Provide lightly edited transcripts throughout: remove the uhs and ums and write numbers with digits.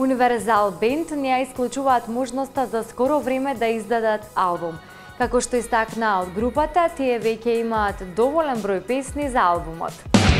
Универзал Бенд не ја исклучуваат можноста за скоро време да издадат албум. Како што истакнаа од групата, тие веќе имаат доволен број песни за албумот.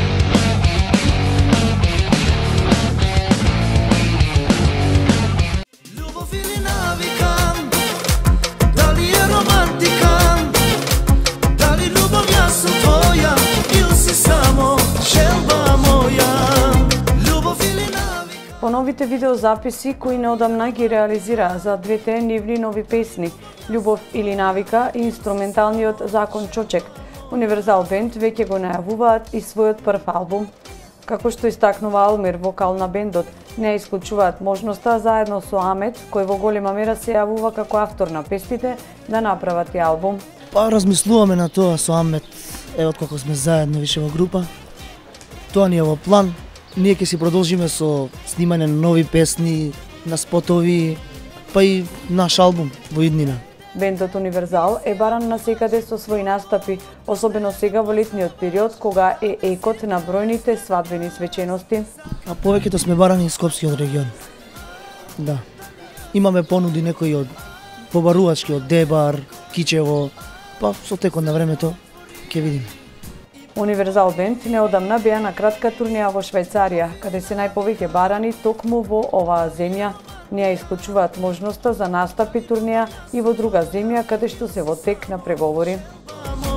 Љубов или навика, дали е романтика, дали љубов јас сум твоја, или си само желба моја. Љубов или навика. По новите видеозаписи кои неодамна ги реализираа за двете нивни нови песни Љубов или навика и инструменталниот Закон Чочек, Универзал Бенд веќе го најавуваат и својот прв албум. Како што истакнува Алмир, вокал на бендот, не ја исклучуваат можноста заедно со Амет, кој во голема мера се јавува како автор на песните, да направат и албум. Размислуваме на тоа со Амет, откако сме заедно више во група. Тоа ни е во план. Ние ќе си продолжиме со снимање на нови песни, на спотови, па и наш албум во иднина. Бендот Универзал е баран насекаде со своји настапи, особено сега во летниот период, кога е екот на бројните свадбени свечености. А повеќето сме барани из Скопскиот регион. Да. Имаме понуди некои од побарувачки, од Дебар, Кичево, па со текот на времето ќе видиме. Универзал Бенд неодамна беа на кратка турнеја во Швајцарија, каде се најповеќе барани токму во оваа земја. Не ја исклучуваат можноста за настапи турнеја и во друга земја, каде што се во тек на преговори.